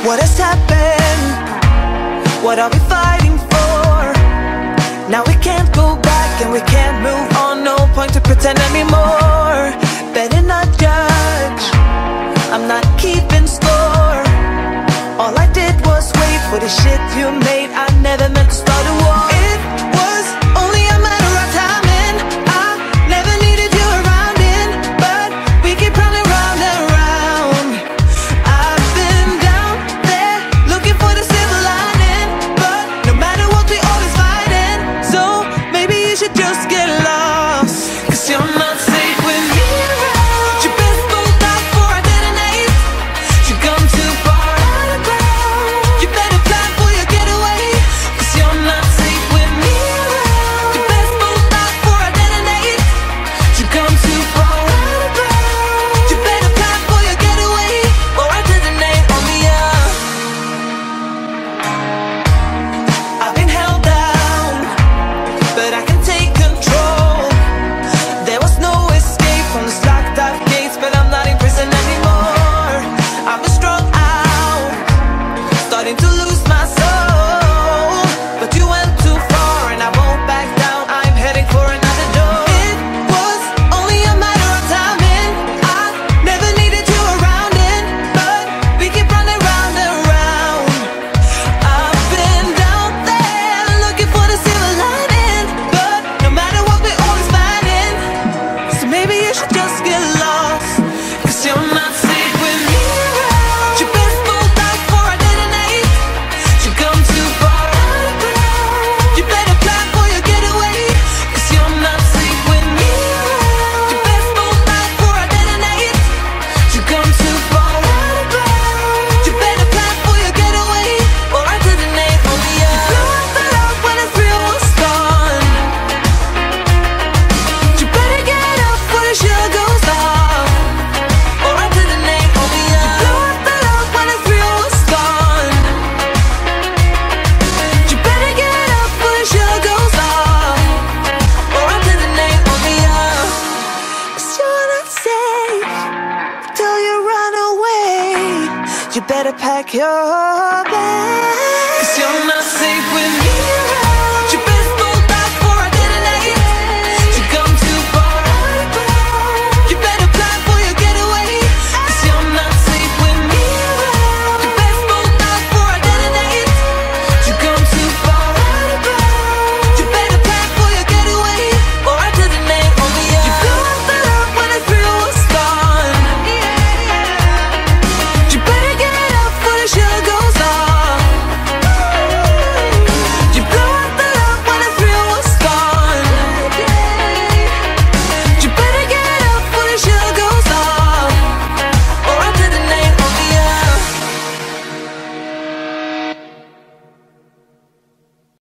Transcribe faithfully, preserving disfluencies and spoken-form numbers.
What has happened? What are we fighting for? Now we can't go back and we can't move on. No point to pretend anymore. Better not judge, I'm not keeping score. All I did was wait for the shit you made. I never meant to start a war. It was only a matter of timing. I never needed you around in, but we keep running round and round. I've been down there looking for the silver lining, but no matter what we always fighting. So maybe you should just get lost, 'cause you're not safe with me around. You best bolt out before I detonate. You come too far out of ground. You better plan for your getaway, 'cause you're not safe with me around. You best bolt out before I detonate. You come too far out of ground. You better plan for your getaway, or I detonate on me up. I've been held down, but I can take control. There was no escape from the locked up gates, but I'm not in prison anymore. I've been strung out, starting to lose my soul. But you went too far and I won't back down. I'm heading for another door. It was only a matter of timing. I never needed you around in, but we keep running round and round. I've been down there looking for the silver lining, but no matter what we're always fighting. So maybe you should just get lost, 'cause you're not safe with me around. You best bolt out before I detonate. You come too far out of ground. You better plan for your getaway, 'cause you're not safe with me around. You best bolt out before I detonate. You come too far out of ground. You better plan for your getaway, or I detonate on the up. You blew up the love when the thrill was gone. You better get up before the sugar goes off, or I detonate on the up. You blew up the love when the thrill was gone. You better get up before the sugar goes off, or I detonate on the up. 'Cause you're not safe till you run away. You better pack your